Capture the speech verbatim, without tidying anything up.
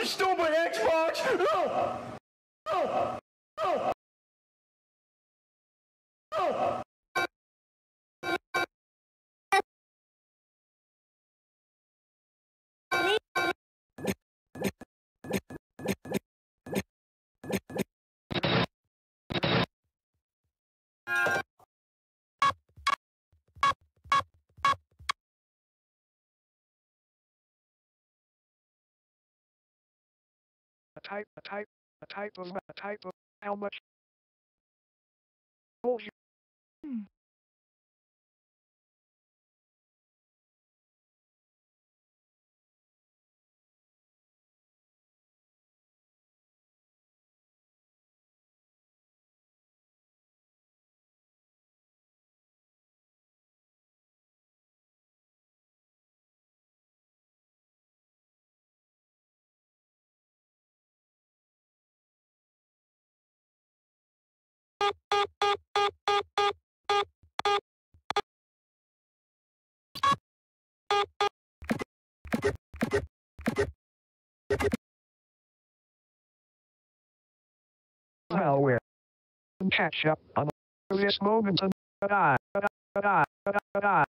You stupid Xbox! No! No! No! No! A type, a type, a type of, a type of, how much? Oh, you. Hmm. Well, we're catch up on this moment and die, die, die, die, die.